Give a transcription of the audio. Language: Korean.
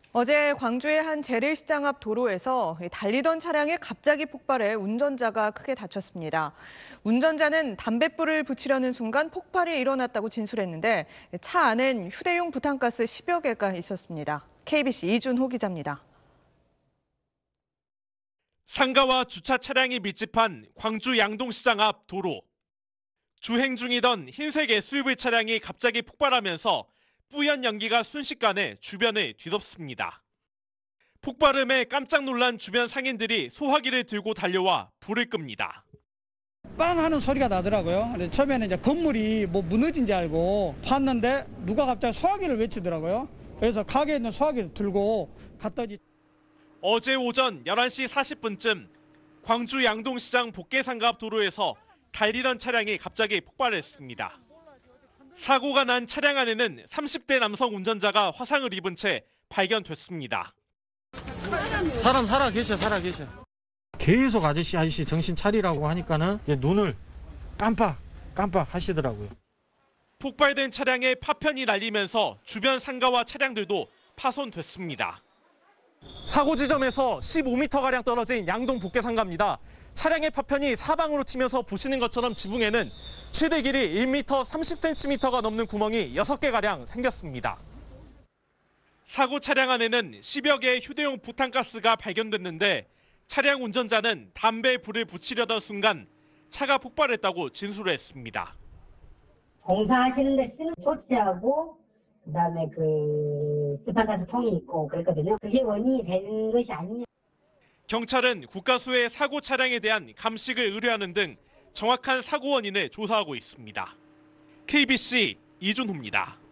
어제 광주의 한 재래시장 앞 도로에서 달리던 차량이 갑자기 폭발해 운전자가 크게 다쳤습니다. 운전자는 담뱃불을 붙이려는 순간 폭발이 일어났다고 진술했는데 차 안엔 휴대용 부탄가스 10여 개가 있었습니다. KBC 이준호 기자입니다. 상가와 주차 차량이 밀집한 광주 양동시장 앞 도로. 주행 중이던 흰색 SUV 차량이 갑자기 폭발하면서 뿌연 연기가 순식간에 주변을 뒤덮습니다. 폭발음에 깜짝 놀란 주변 상인들이 소화기를 들고 달려와 불을 끕니다. 빵 하는 소리가 나더라고요. 그래서 처음에는 이제 건물이 무너진 줄 알고 봤는데 누가 갑자기 소화기를 외치더라고요. 그래서 가게에 있는 소화기를 들고 갔더니 어제 오전 11시 40분쯤 광주 양동시장 복개상가 앞 도로에서 달리던 차량이 갑자기 폭발했습니다. 사고가 난 차량 안에는 30대 남성 운전자가 화상을 입은 채 발견됐습니다. 사람 살아계셔. 계속 아저씨 정신 차리라고 하니까는 눈을 깜빡 하시더라고요. 폭발된 차량에 파편이 날리면서 주변 상가와 차량들도 파손됐습니다. 사고 지점에서 15m가량 떨어진 양동 복개상가입니다. 차량의 파편이 사방으로 튀면서 보시는 것처럼 지붕에는 최대 길이 1m 30cm가 넘는 구멍이 6개가량 생겼습니다. 사고 차량 안에는 10여 개의 휴대용 부탄가스가 발견됐는데 차량 운전자는 담배에 불을 붙이려던 순간 차가 폭발했다고 진술했습니다. 공사하시는 데 쓰는 토치하고 그다음에 부탄가스 통이 있고 그랬거든요. 그게 원인이 된 것이 아니냐. 경찰은 국가수의 사고 차량에 대한 감식을 의뢰하는 등 정확한 사고 원인을 조사하고 있습니다. KBC 이준호입니다.